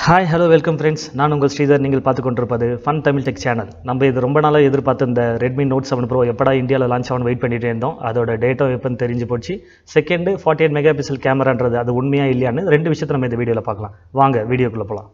Hi, hello, welcome friends. நான் உங்கள் ஸ்ரீதர். நீங்கள் பார்த்து கொண்டிருப்பது ஃபன் தமிழ் டெக் சேனல். நம்ம இது ரொம்ப நாளாக எதிர்பார்த்த இந்த Redmi Note 7 Pro எப்படா இந்தியாவில் லான்ச் ஆகணும் வெயிட் பண்ணிட்டு இருந்தோம். அதோட டேட்டா எப்போன்னு தெரிஞ்சு போச்சு. செகண்ட் 48 மெகா பிக்சல் கேமரான்றது அது உண்மையா இல்லையான்னு ரெண்டு விஷயத்தை நம்ம இந்த வீடியோவில் பார்க்கலாம். வாங்க வீடியோக்குள்ளே போகலாம்.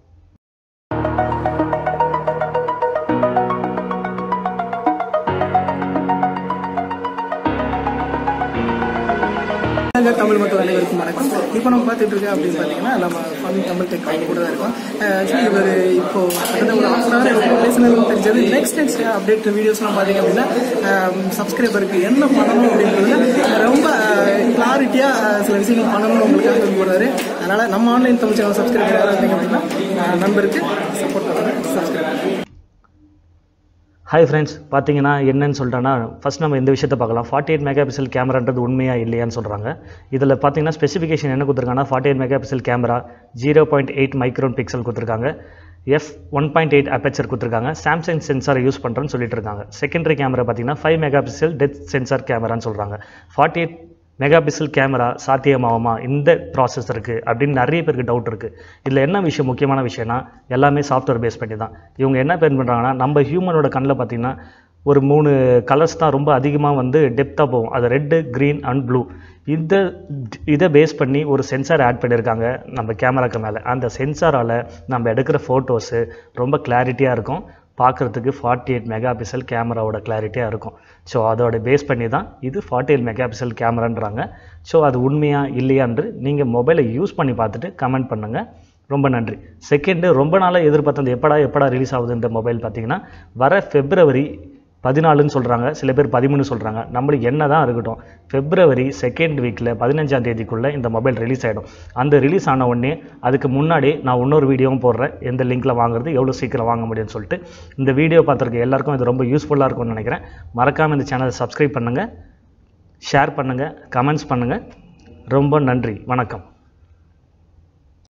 தமிழ் மக்கள் அனைவருக்கும் வணக்கம். இப்போ நம்ம பார்த்துட்டு இருக்கோம் அப்படின்னு பார்த்தீங்கன்னா நம்ம ஃபன் தமிழ் டெக் அவங்க கூட தான் இருக்கோம். ஆக்சுவலி இவர் இப்போ கிட்டத்தட்ட ஒரு ஹாஃப் அன் ஹவர் பேசினது தெரிஞ்சது. நெக்ஸ்ட் அப்டேட் வீடியோஸ்லாம் பார்த்தீங்க அப்படின்னா சப்ஸ்கிரைபருக்கு என்ன பண்ணணும் அப்படின்றது ரொம்ப கிளாரிட்டியாக சில விஷயங்கள் பண்ணணும்னு உங்களுக்காக சொல்லி போடுறாரு. அதனால் நம்ம ஆன்லைன் தமிழ் சேனல் சப்ஸ்கிரைப் யாராவது இருந்தீங்க அப்படின்னா நண்பருக்கு சப்போர்ட் பண்ணுங்க, சப்ஸ்கிரைப் பண்ணுங்க. ஹாய் ஃப்ரெண்ட்ஸ், பார்த்தீங்கன்னா என்னன்னு சொல்லிட்டேன்னா ஃபஸ்ட் நம்ம இந்த விஷயத்தை பார்க்கலாம். 48 மெகா பிக்சல் கேமரான்றது உண்மையா இல்லையான்னு சொல்கிறாங்க. இதில் பார்த்தீங்கன்னா ஸ்பெசிஃபிகேஷன் என்ன கொடுத்துருக்காங்கன்னா 48 megapixel camera 0.8 micron pixel கொடுத்துருக்காங்க, f1.8 அப்பேச்சர் கொடுத்துருக்காங்க, சாம்சங் சென்சாரை யூஸ் பண்ணுறேன்னு சொல்லிட்டு இருக்காங்க. செகண்டரி கேமரா பார்த்தீங்கன்னா 5 மெகா பிக்சல் டெப்த் சென்சார் கேமரான்னு சொல்கிறாங்க. 48 மெகா பிக்சல் கேமரா சாத்தியமாகுமா இந்த ப்ராசஸருக்கு அப்படின்னு நிறைய பேருக்கு டவுட் இருக்குது. இதில் என்ன விஷயம், முக்கியமான விஷயம்னா எல்லாமே சாஃப்ட்வேர் பேஸ் பண்ணி தான். இவங்க என்ன பேன் பண்ணுறாங்கன்னா நம்ம ஹியூமனோட கண்ணில் பார்த்திங்கன்னா ஒரு 3 கலர்ஸ் தான் ரொம்ப அதிகமாக டெப்த்தாக போகும். அது ரெட்டு, க்ரீன் அண்ட் ப்ளூ. இதை பேஸ் பண்ணி ஒரு சென்சார் ஆட் பண்ணியிருக்காங்க நம்ம கேமராக்கு மேலே. அந்த சென்சாரால் நம்ம எடுக்கிற ஃபோட்டோஸு ரொம்ப கிளாரிட்டியாக இருக்கும், பார்க்குறதுக்கு 48 மெகா பிக்சல் கேமராவோட கிளாரிட்டியாக இருக்கும். ஸோ அதோட பேஸ் பண்ணி தான் இது 48 மெகா பிக்சல் கேமரான்றாங்க. ஸோ அது உண்மையா இல்லையான்று நீங்கள் மொபைலை யூஸ் பண்ணி பார்த்துட்டு கமெண்ட் பண்ணுங்கள். ரொம்ப நன்றி. செகண்டு, ரொம்ப நாளாக எதிர்பார்த்தது எப்படா ரிலீஸ் ஆகுது இந்த மொபைல் பார்த்தீங்கன்னா வர February 14ன்னு சொல்கிறாங்க, சில பேர் 13 சொல்கிறாங்க. நம்மளுக்கு என்ன தான் இருக்கட்டும், February 2nd வீக்கில் 15ஆம் தேதிக்குள்ளே இந்த மொபைல் ரிலீஸ் ஆகிடும். அந்த ரிலீஸ் ஆன உடனே அதுக்கு முன்னாடி நான் இன்னொரு வீடியோவும் போடுறேன், எந்த லிங்க்கில் வாங்குறது, எவ்வளோ சீக்கிரம் வாங்க முடியும்னு சொல்லிட்டு. இந்த வீடியோ பார்த்துருக்க எல்லாருக்கும் இது ரொம்ப யூஸ்ஃபுல்லாக இருக்கும்னு நினைக்கிறேன். மறக்காமல் இந்த சேனலை சப்ஸ்கிரைப் பண்ணுங்கள், ஷேர் பண்ணுங்கள், கமெண்ட்ஸ் பண்ணுங்கள். ரொம்ப நன்றி, வணக்கம்.